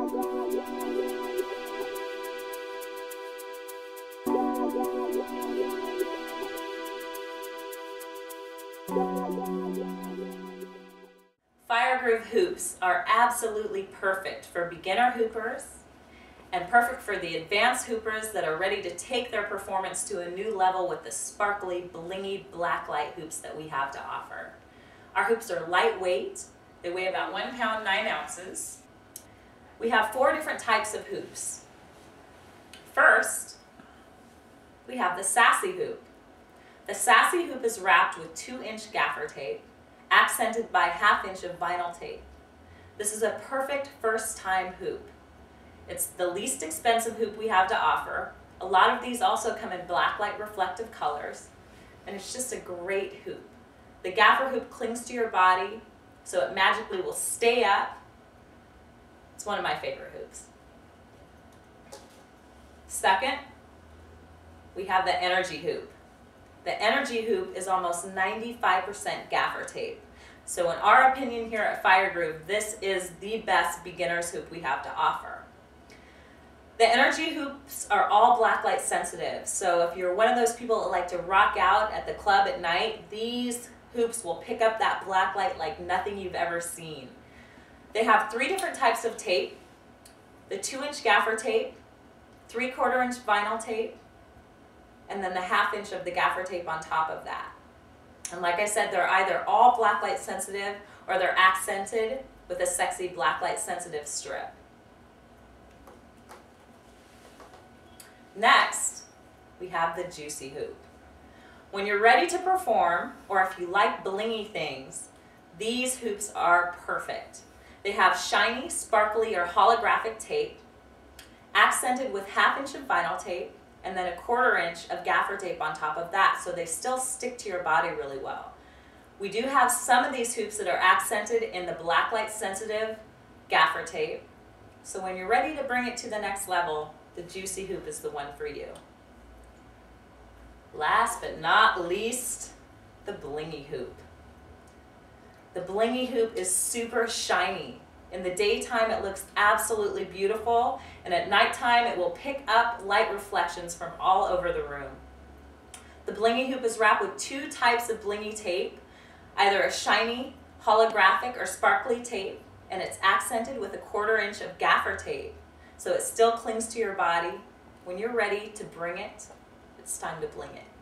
Fire Groove hoops are absolutely perfect for beginner hoopers and perfect for the advanced hoopers that are ready to take their performance to a new level with the sparkly, blingy blacklight hoops that we have to offer. Our hoops are lightweight. They weigh about 1 pound 9 ounces. We have 4 different types of hoops. First, we have the Sassy hoop. The Sassy hoop is wrapped with 2-inch gaffer tape, accented by 1/2 inch of vinyl tape. This is a perfect first-time hoop. It's the least expensive hoop we have to offer. A lot of these also come in blacklight reflective colors, and it's just a great hoop. The gaffer hoop clings to your body, so it magically will stay up. It's one of my favorite hoops. Second, we have the Energy hoop. The Energy hoop is almost 95% gaffer tape. So in our opinion here at Fire Groove, this is the best beginner's hoop we have to offer. The Energy hoops are all blacklight sensitive. So if you're one of those people that like to rock out at the club at night, these hoops will pick up that blacklight like nothing you've ever seen. They have 3 different types of tape: the 2-inch gaffer tape, 3/4 inch vinyl tape, and then the 1/2 inch of the gaffer tape on top of that. And like I said, they're either all blacklight sensitive or they're accented with a sexy blacklight sensitive strip. Next, we have the Juicy hoop. When you're ready to perform, or if you like blingy things, these hoops are perfect. They have shiny, sparkly, or holographic tape, accented with 1/2 inch of vinyl tape, and then 1/4 inch of gaffer tape on top of that, so they still stick to your body really well. We do have some of these hoops that are accented in the blacklight sensitive gaffer tape, so when you're ready to bring it to the next level, the Juicy hoop is the one for you. Last but not least, the Blingy hoop. The Blingy hoop is super shiny. In the daytime, it looks absolutely beautiful, and at nighttime, it will pick up light reflections from all over the room. The Blingy hoop is wrapped with 2 types of blingy tape, either a shiny, holographic, or sparkly tape, and it's accented with 1/4 inch of gaffer tape, so it still clings to your body. When you're ready to bring it, it's time to bling it.